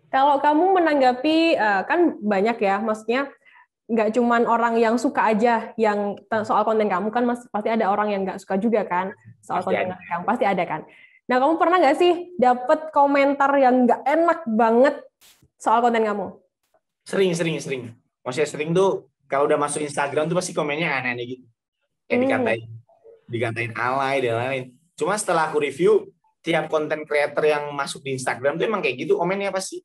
Kalau kamu menanggapi, kan banyak ya, maksudnya nggak cuman orang yang suka aja yang soal konten kamu kan, pasti ada orang yang nggak suka juga kan soal Pasti konten ada. kamu, pasti ada kan. Nah, kamu pernah nggak sih dapet komentar yang nggak enak banget soal konten kamu? Sering, sering, sering. Maksudnya sering tuh kalau udah masuk Instagram tuh pasti komennya aneh-aneh gitu. Kayak Hmm. dikatain alay dan lain-lain. Cuma setelah aku review, tiap konten creator yang masuk di Instagram tuh emang kayak gitu komennya pasti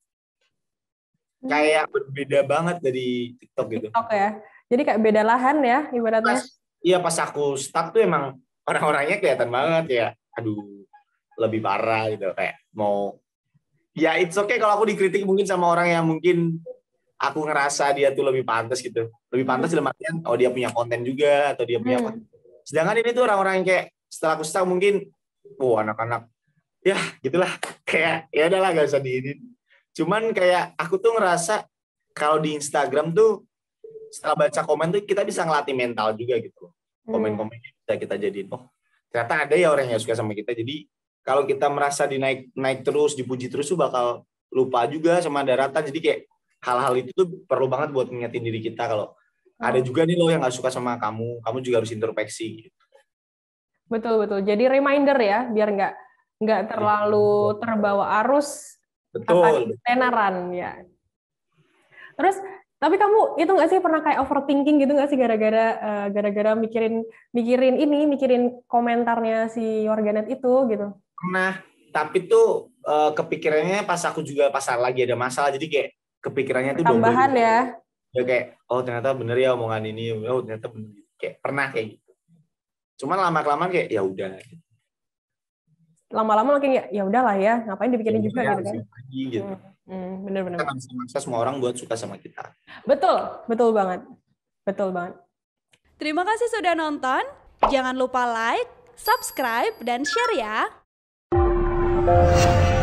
Hmm. kayak berbeda banget dari TikTok gitu. TikTok ya. Jadi kayak beda lahan ya ibaratnya. Pas iya pas aku start tuh emang orang-orangnya kelihatan banget ya. Aduh, lebih parah gitu kayak mau ya it's okay kalau aku dikritik mungkin sama orang yang mungkin aku ngerasa dia tuh lebih pantas gitu. Lebih pantas Hmm. dalam artian oh dia punya konten juga atau dia punya apa. Hmm. Sedangkan ini tuh orang-orang yang kayak setelah aku start mungkin anak-anak ya gitulah kayak ya udahlah gak usah diinin. Cuman kayak aku tuh ngerasa kalau di Instagram tuh setelah baca komen tuh kita bisa ngelatih mental juga gitu loh. Hmm. Komen-komen bisa kita jadiin ternyata ada ya orang yang suka sama kita. Jadi kalau kita merasa dinaik naik terus dipuji terus tuh bakal lupa juga sama daratan. Jadi kayak hal-hal itu tuh perlu banget buat ngingetin diri kita kalau ada Oh, juga nih loh yang gak suka sama kamu juga harus introspeksi gitu. betul betul. Jadi reminder ya, biar nggak terlalu terbawa arus akan Betul. tenaran ya. Terus, tapi kamu itu nggak sih pernah kayak overthinking gitu nggak sih gara-gara mikirin mikirin mikirin komentarnya si warganet itu gitu? Nah, tapi tuh kepikirannya pas aku juga pas lagi ada masalah, jadi kayak kepikirannya tuh double Tambahan gitu. ya. Ya kayak, oh ternyata bener ya omongan ini, oh ternyata bener gitu. Kayak pernah kayak gitu. Cuman lama-kelamaan kayak ya udah, Lama-lama makin ya udahlah ya, ngapain ya dipikirin udah juga ya gitu harus kan? lagi gitu. Hmm, bener-bener. Kita nggak bisa maksa semua orang buat suka sama kita. Betul, betul banget, betul banget. Terima kasih sudah nonton. Jangan lupa like, subscribe, dan share ya.